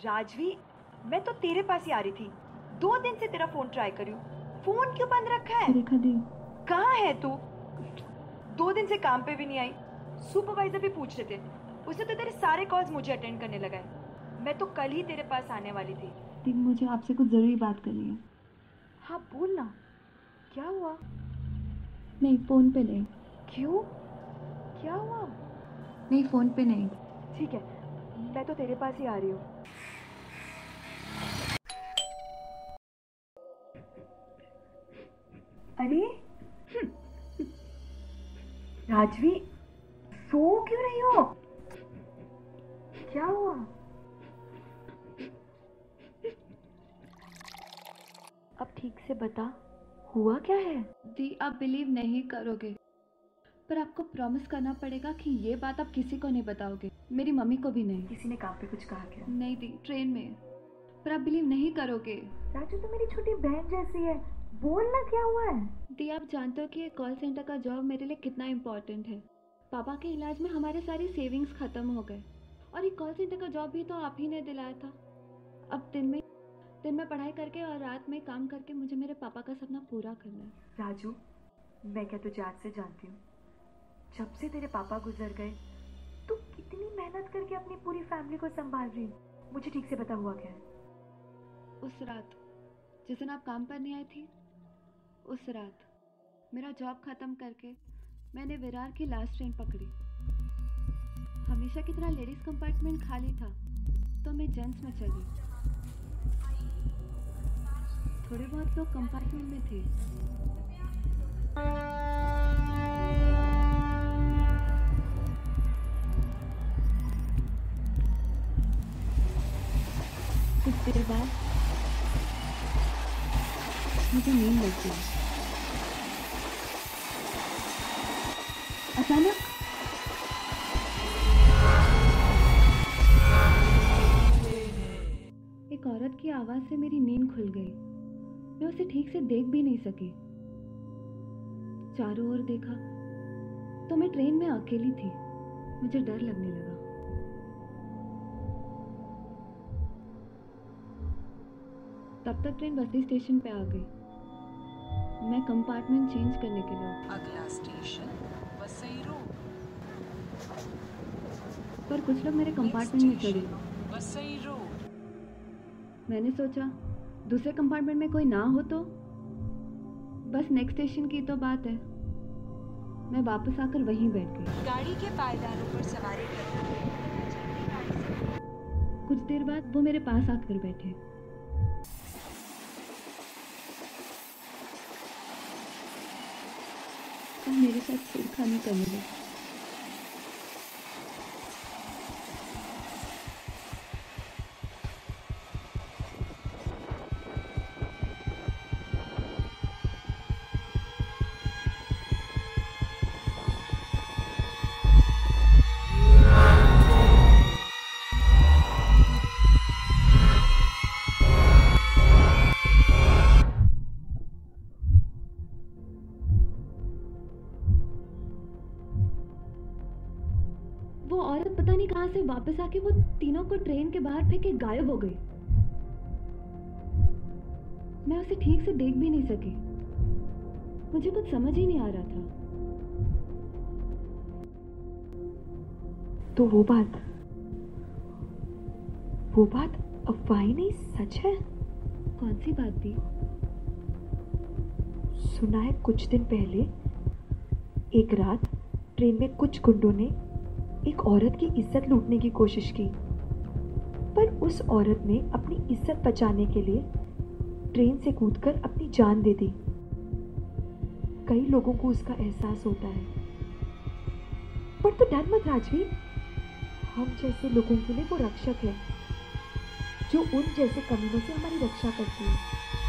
राजवी, मैं तो तेरे पास ही आ रही थी। 2 दिन से तेरा फोन ट्राई कर रही हूँ। फोन क्यों बंद रखा है? सुरेखा दी, कहाँ है तू? 2 दिन से काम पे भी नहीं आई। सुपरवाइजर भी पूछ रहे थे, उसने तो तेरे सारे कॉल्स मुझे अटेंड करने लगा है। मैं तो कल ही तेरे पास आने वाली थी। दी मुझे आपसे कुछ ज़रूरी बात करनी है। हाँ बोल ना, क्या हुआ? नहीं, फ़ोन पे नहीं। क्यों, क्या हुआ? नहीं, फ़ोन पे नहीं। ठीक है, मैं तो तेरे पास ही आ रही हूँ। अरे राजवी, सो क्यों रही हो? क्या हुआ? अब ठीक से बता, हुआ क्या है? दी आप बिलीव नहीं करोगे, पर आपको प्रॉमिस करना पड़ेगा कि ये बात आप किसी को नहीं बताओगे, मेरी मम्मी को भी नहीं। किसी ने काम पे कुछ कहा क्या? नहीं दी, ट्रेन में। पर आप बिलीव नहीं करोगे। राजू तो मेरी छोटी बहन जैसी है, बोल ना क्या हुआ है? दी आप जानते हो कि ये कॉल सेंटर का जॉब मेरे लिए कितना इम्पोर्टेंट है। पापा के इलाज में हमारे सारी सेविंग्स ख़त्म हो गए, और ये कॉल सेंटर का जॉब भी तो आप ही ने दिलाया था। अब दिन में पढ़ाई करके और रात में काम करके मुझे मेरे पापा का सपना पूरा करना है। राजू, मैं क्या तुझे आज से जानती हूँ? जब से तेरे पापा गुजर गए, तू कितनी मेहनत करके अपनी पूरी फैमिली को संभाल रही है। मुझे ठीक से बता, हुआ क्या है? उस रात जिस दिन आप काम पर नहीं आई थी, उस रात मेरा जॉब ख़त्म करके मैंने विरार की लास्ट ट्रेन पकड़ी। हमेशा की तरह लेडीज़ कंपार्टमेंट खाली था, तो मैं जेंट्स में चली। थोड़े बहुत लोग कंपार्टमेंट में थे। कुछ देर बाद मुझे नींद लग गई। अचानक एक औरत की आवाज़ से मेरी नींद खुल गई। मैं उसे ठीक से देख भी नहीं सकी। चारों ओर देखा तो मैं ट्रेन में अकेली थी। मुझे डर लगने लगा। तब तक ट्रेन बसी स्टेशन पे आ गई। मैं कंपार्टमेंट चेंज करने के लिए। अगला स्टेशन वसई रोड। पर कुछ लोग मेरे कंपार्टमेंट में चढ़े। वसई रोड। मैंने सोचा दूसरे कंपार्टमेंट में कोई ना हो तो बस नेक्स्ट स्टेशन की तो बात है। मैं वापस आकर वहीं बैठ गई। गाड़ी के पायदानों पर सवारी करना है। कुछ देर बाद वो मेरे पास आकर बैठे। और मेरे साथ छेड़खानी करने लगे। वो औरत पता नहीं कहां से वापस आके वो तीनों को ट्रेन के बाहर फेंके गायब हो गई। मैं उसे ठीक से देख भी नहीं सकी। मुझे कुछ समझ ही नहीं आ रहा था। तो वो बात अफवाह नहीं, सच है? कौन सी बात थी? सुना है कुछ दिन पहले एक रात ट्रेन में कुछ गुंडों ने एक औरत की इज्जत लूटने की कोशिश की, पर उस औरत ने अपनी इज्जत बचाने के लिए ट्रेन से कूदकर अपनी जान दे दी। कई लोगों को उसका एहसास होता है, पर तो डर मत राजवी, हम जैसे लोगों के लिए वो रक्षक है जो उन जैसे कमीनों से हमारी रक्षा करती है।